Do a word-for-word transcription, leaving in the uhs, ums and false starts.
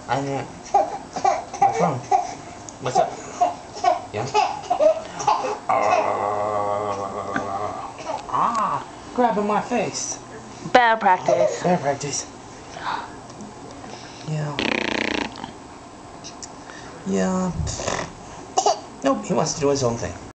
I know. What's wrong? What's up? Yeah? Ah, grabbing my face. Bad practice. Bad practice. Yeah. Yeah. Nope, he wants to do his own thing.